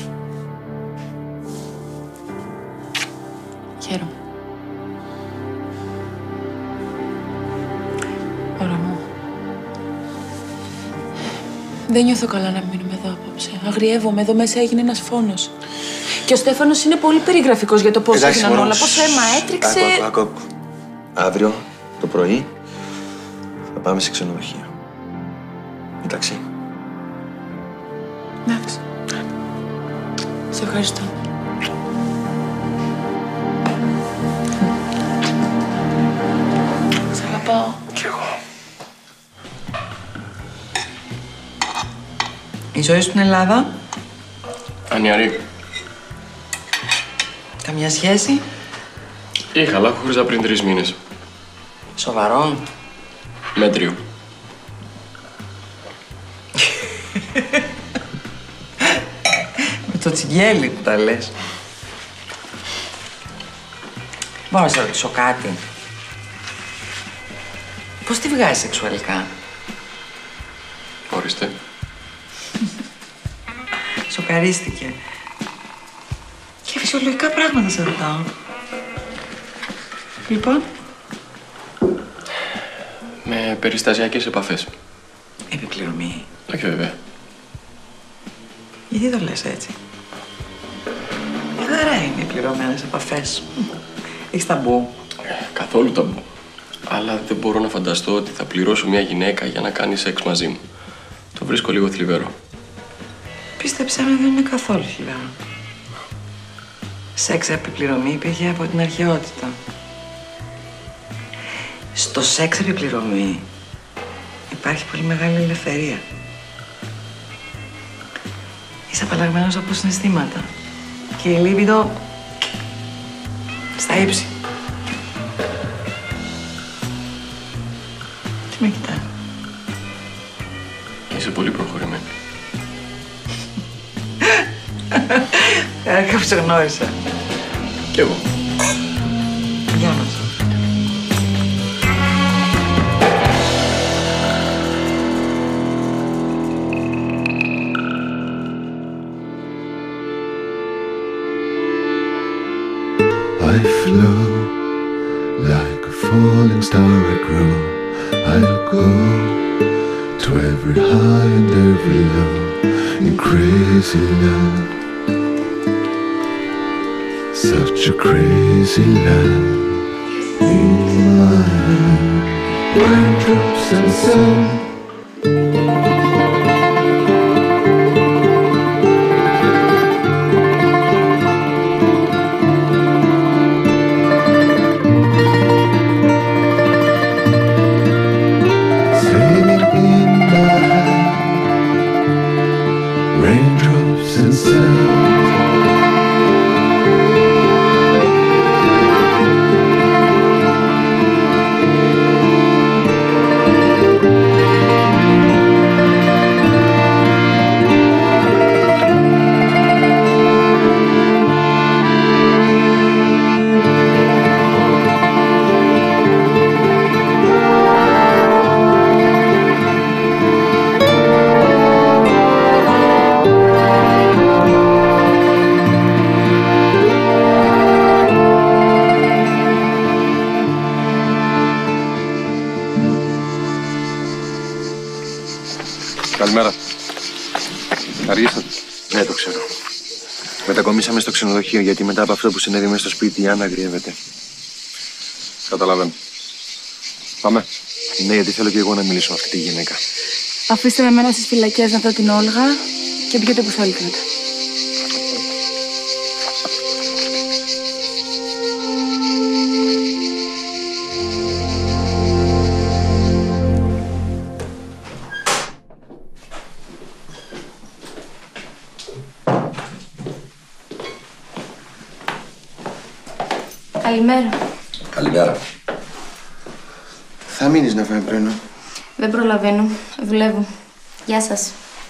Χαίρομαι. Ωρα μου. Δεν νιώθω καλά να μείνουμε εδώ απόψε. Αγριεύομαι. Εδώ μέσα έγινε ένας φόνος. Και ο Στέφανος είναι πολύ περιγραφικός για το πώς έγιναν όλα. Πώς αίμα έτριξε. Άκου. Αύριο το πρωί θα πάμε σε ξενοδοχείο. Εντάξει. Εντάξει. Σε ευχαριστώ. Σ' αγαπάω. Κι εγώ. Η ζωή στην Ελλάδα. Ανιαρή. Καμιά σχέση. Είχα, αλλά χώριζα πριν 3 μήνες. Σοβαρό. Μέτριο. Με το τσιγγέλι που τα λες. Μπορώ να σε ρωτήσω κάτι? Πώς τη βγάζεις σεξουαλικά? Ορίστε. Σοκαρίστηκε. Και φυσιολογικά πράγματα σε ρωτάω. Λοιπόν. Με περιστασιακές επαφές. Επιπληρωμή. Όχι βέβαια. Γιατί το λες έτσι? Δερά είναι οι πληρωμένες επαφές. Έχεις ταμπού. Καθόλου ταμπού. Αλλά δεν μπορώ να φανταστώ ότι θα πληρώσω μια γυναίκα για να κάνει σεξ μαζί μου. Το βρίσκω λίγο θλιβερό. Πίστεψέ με, δεν είναι καθόλου χιλιάρο. Σεξ επιπληρωμή υπήρχε από την αρχαιότητα. Στο σεξ επιπληρωμή υπάρχει πολύ μεγάλη ελευθερία. Είσαι απαλλαγμένος από συναισθήματα. Και η λίμπιδο στα ύψη. Τι με κοιτάς? Είσαι πολύ προχωρημένη. Κάπως σε γνώρισα. Κι εγώ. Γεια μας. I flow like a falling star. I grow. I'll go to every high and every low in crazy love. Such a crazy love in my heart. Raindrops and sun. Καλημέρα. Αργήσατε. Ναι, το ξέρω. Μετακομίσαμε στο ξενοδοχείο γιατί μετά από αυτό που συνέβη μέσα στο σπίτι η Άννα αγριεύεται. Καταλαβαίνω. Πάμε. Ναι, γιατί θέλω και εγώ να μιλήσω με αυτή τη γυναίκα. Αφήστε με εμένα στις φυλακές να δω την Όλγα και πήγαινε που θέλετε μετά. Καλημέρα. Καλημέρα. Θα μείνεις να φάμε πρωινό? Δεν προλαβαίνω. Δουλεύω. Γεια σας.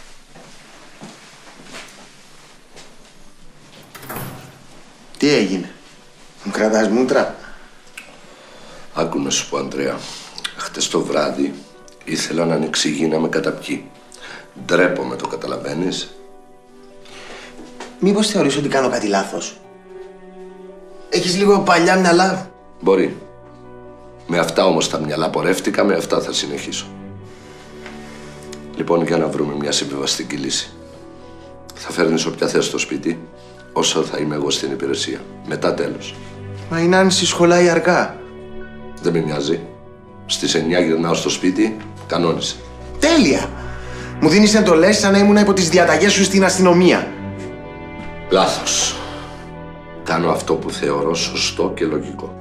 Τι έγινε? Μου κρατάς μούτρα? Άκου να σου πω, Ανδρέα. Χτες το βράδυ ήθελα να ανεξηγεί να με καταπιεί. Ντρέπομαι, το καταλαβαίνεις? Μήπως θεωρείς ότι κάνω κάτι λάθος? Έχεις λίγο παλιά μυαλά. Μπορεί. Με αυτά όμως τα μυαλά πορεύτηκα, με αυτά θα συνεχίσω. Λοιπόν, για να βρούμε μια συμβιβαστική λύση. Θα φέρνεις όποια θες στο σπίτι, όσο θα είμαι εγώ στην υπηρεσία. Μετά τέλος. Μα η Νάνση σχολάει αργά. Δεν με νοιάζει. Στις 9 γυρνάω στο σπίτι, κανόνισε. Τέλεια! Μου δίνεις εντολές σαν να ήμουν υπό τις διαταγές σου στην αστυνομία. Λάθος. Κάνω αυτό που θεωρώ σωστό και λογικό.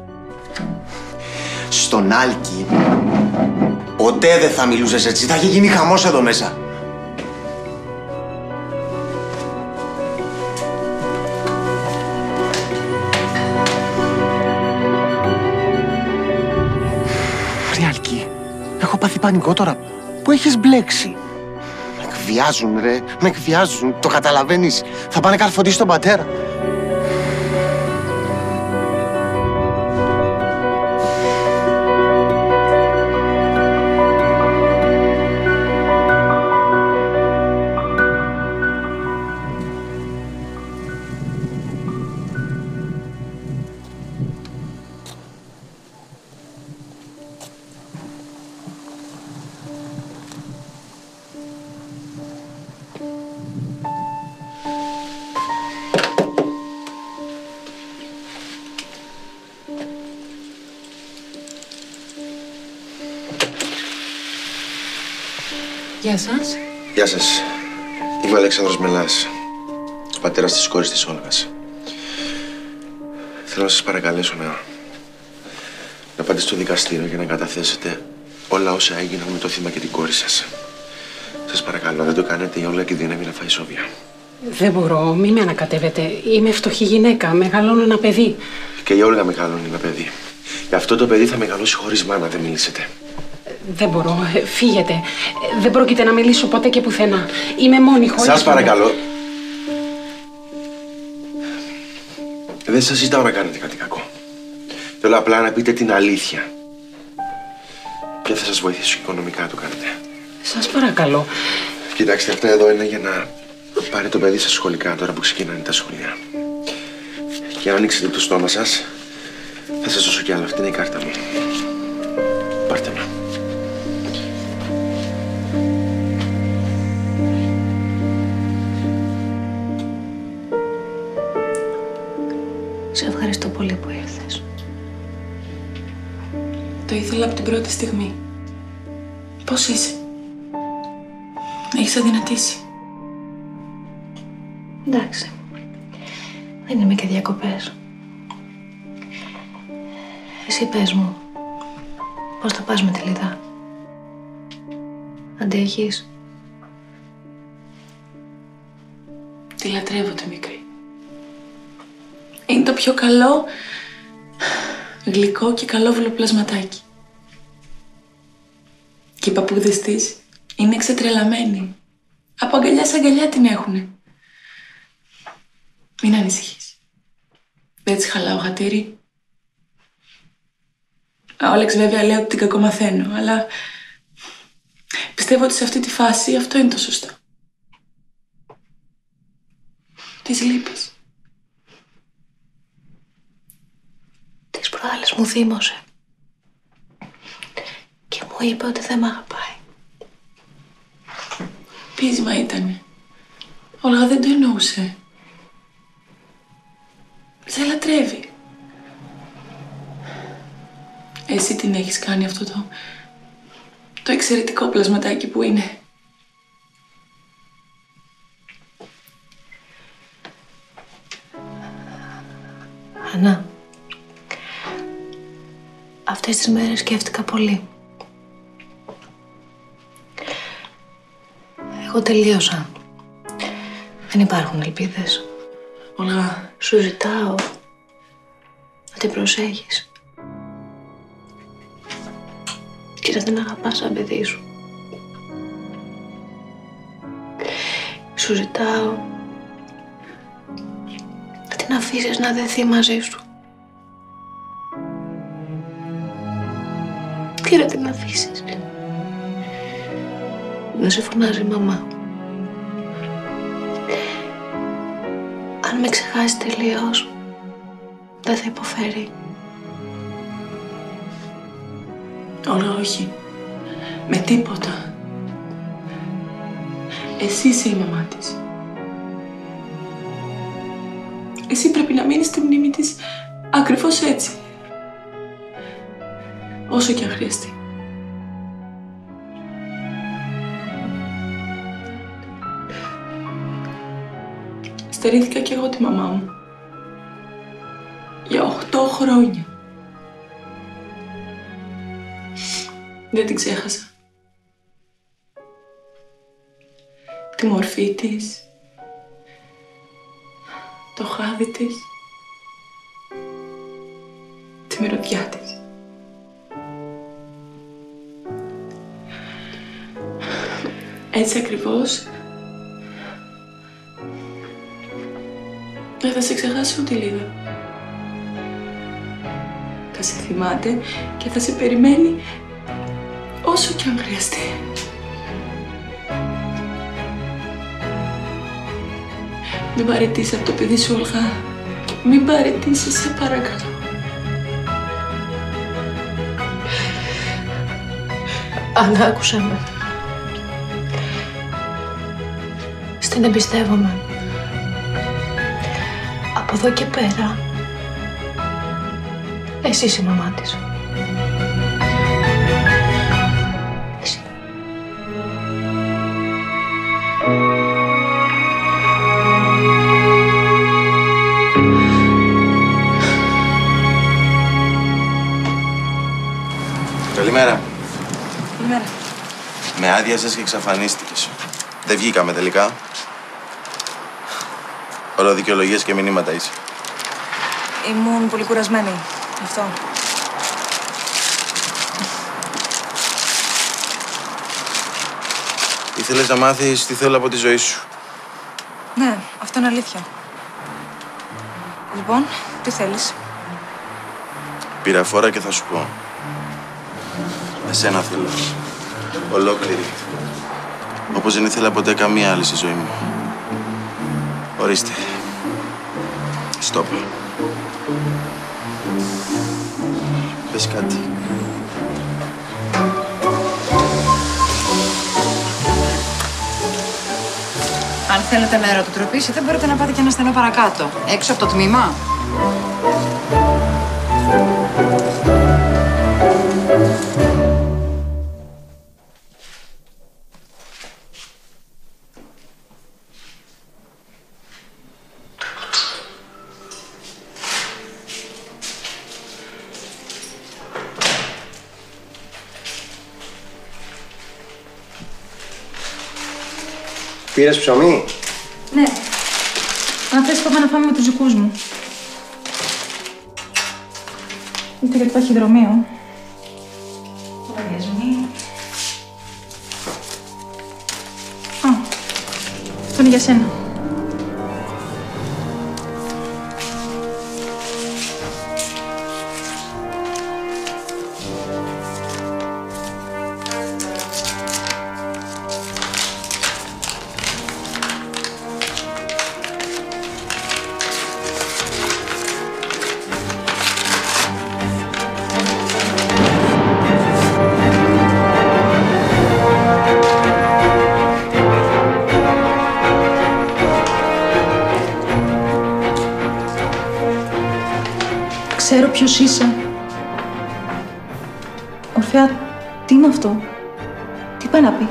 Στον Άλκη ποτέ δεν θα μιλούσες έτσι. Θα είχε γίνει χαμός εδώ μέσα. Ρε Άλκη, έχω πάθει πανικό τώρα. Πού έχεις μπλέξει? Με εκβιάζουν, ρε. Με εκβιάζουν. Το καταλαβαίνεις? Θα πάνε καρφωτοί στον πατέρα. Γεια σας. Γεια σας. Είμαι ο Αλέξανδρος Μελάς, ο πατέρας της κόρης της Όλγας. Θέλω να σας παρακαλέσω να πάτε στο δικαστήριο και να καταθέσετε όλα όσα έγιναν με το θύμα και την κόρη σας. Σας παρακαλώ, αν δεν το κάνετε, η Όλγα κινδυνεύει να φάει σόβια. Δεν μπορώ, μη με ανακατεύετε. Είμαι φτωχή γυναίκα, μεγαλώνω ένα παιδί. Και η Όλγα μεγαλώνει ένα παιδί. Γι' αυτό το παιδί θα μεγαλώσει χωρίς μάνα, δεν μιλήσετε. Δεν μπορώ, φύγετε. Δεν πρόκειται να μιλήσω ποτέ και πουθενά. Είμαι μόνη, χωρίς... Σας παρακαλώ. Δεν σας ζητάω να κάνετε κάτι κακό. Θέλω απλά να πείτε την αλήθεια. Και θα σας βοηθήσω οικονομικά να το κάνετε. Σας παρακαλώ. Κοιτάξτε, αυτά εδώ είναι για να πάρει το παιδί σας σχολικά τώρα που ξεκινάνε τα σχολεία. Και αν ανοίξετε το στόμα σας, θα σας δώσω κι άλλα. Αυτή είναι η κάρτα μου. Πάρτε με. Σε ευχαριστώ πολύ που ήρθες. Το ήθελα από την πρώτη στιγμή. Πώς είσαι? Έχεις αδυνατήσει? Εντάξει. Δεν είμαι και διακοπές. Εσύ πες μου, πώς θα πας με τη Λιδά? Αντέχεις? Τη λατρεύω τη μικρή. Είναι το πιο καλό, γλυκό και καλόβουλο πλασματάκι. Και οι παππούδες της είναι εξετρελαμένοι. Από αγκαλιά σε αγκαλιά την έχουνε. Μην ανησυχείς. Δεν της χαλάω χατήρι. Ο Άλεξ βέβαια λέει ότι την κακομαθαίνω, αλλά πιστεύω ότι σε αυτή τη φάση αυτό είναι το σωστό. Της λείπεις. Τις προάλλες μου θύμωσε και μου είπε ότι δεν μ' αγαπάει. Πείσμα ήτανε. Όλγα δεν το εννοούσε. Σε λατρεύει. Εσύ την έχεις κάνει αυτό το εξαιρετικό πλασματάκι που είναι. Ανά, αυτές τις μέρες σκέφτηκα πολύ. Εγώ τελείωσα. Δεν υπάρχουν ελπίδες. Όλγα, σου ζητάω να την προσέχεις και να την αγαπάς σαν παιδί σου. Σου ζητάω να την αφήσεις να δεθεί μαζί σου και να την αφήσεις να σε φωνάζει μαμά. Αν με ξεχάσει τελείως, δεν θα υποφέρει. Όλγα, όχι. Με τίποτα. Εσύ είσαι η μαμά της. Εσύ πρέπει να μείνεις στη μνήμη της ακριβώς έτσι. Όσο και αν χρειαστεί. Στερήθηκα κι εγώ τη μαμά μου. Για 8 χρόνια. Δεν την ξέχασα. Τη μορφή της, το χάδι της, τη μυρωδιά της. Έτσι ακριβώς δεν θα σε ξεχάσει ούτε λίγο. Θα σε θυμάται και θα σε περιμένει όσο κι αν χρειαστεί. Μην παραιτήσεις από το παιδί σου, Όλγα. Μην παραιτήσεις, σε παρακαλώ. Άννα, άκουσα με. Στην εμπιστεύομαι. Από εδώ και πέρα, εσύ είσαι η μαμά της. Εσύ. Καλημέρα. Καλημέρα. Με άδειασες και εξαφανίστηκες. Δεν βγήκαμε τελικά. Όλα δικαιολογίες και μηνύματα είσαι. Ήμουν πολύ κουρασμένη. Αυτό. Ήθελες να μάθεις τι θέλω από τη ζωή σου. Ναι, αυτό είναι αλήθεια. Λοιπόν, τι θέλεις? Πήρα φόρα και θα σου πω. Εσένα θέλω. Ολόκληρη. Όπως δεν ήθελα ποτέ καμία άλλη στη ζωή μου. Ορίστε. Στόπ. Πες κάτι. Αν θέλετε να ερωτοτροπήσετε, μπορείτε να πάτε και ένα στενό παρακάτω. Έξω από το τμήμα. Πήρες ψωμί? Ναι. Αν θες πάμε να φάμε με τους δικούς μου. Ούτε για το ταχυδρομείο. Λογαριασμοί. Αυτό είναι για σένα. Ξέρω ποιος είσαι. Ορφέα, τι είναι αυτό? Τι πάει να πει?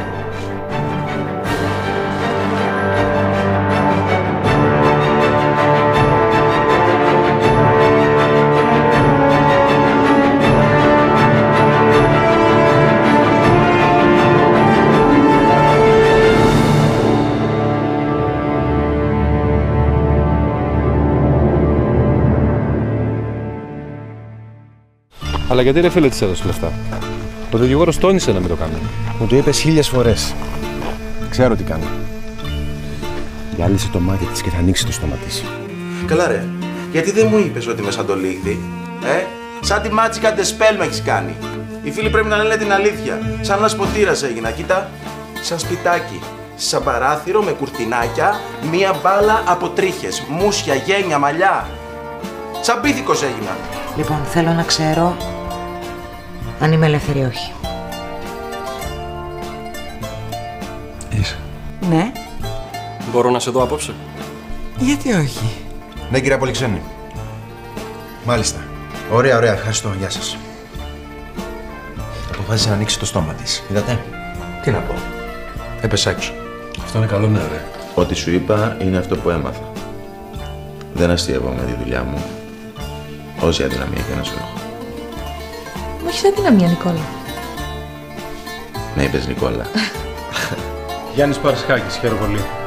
Αλλά γιατί ρε φίλε της έδωσε λεφτά? Ο δικηγόρος τόνισε να μην το κάνει. Μου το είπες 1000 φορές. Ξέρω τι κάνω. Διάλυσε το μάτι της και θα ανοίξει το στόμα της. Καλά ρε. Γιατί δεν μου είπες ότι είμαι σαν το λίχδι, Σαν τη μάτσικα ντεσπέλ με έχεις κάνει. Οι φίλοι πρέπει να λένε την αλήθεια. Σαν ένας ποτήρας έγινα. Κοίτα, σαν σπιτάκι. Σαν παράθυρο με κουρτινάκια, μία μπάλα από τρίχες, μουσια, γένια, μαλλιά. Σαν πίθηκος έγινα. Λοιπόν, θέλω να ξέρω αν είμαι ελεύθερη ή όχι. Είσαι. Ναι. Μπορώ να σε δω απόψε? Γιατί όχι? Ναι, κυρία Πολυξένη. Μάλιστα. Ωραία, ωραία. Ευχαριστώ. Γεια σας. Αποφάσισε να ανοίξει το στόμα της. Είδατε. Τι να πω. Έπεσε έξω. Αυτό είναι καλό, ναι, ρε. Ό,τι σου είπα είναι αυτό που έμαθα. Δεν αστείευομαι τη δουλειά μου. Όση αδυναμία και να σου έχω. Μου έχεις αδυναμία, Νικόλα. Με είπες Νικόλα. Γιάννης Παρασχάκης, χαίρομαι πολύ.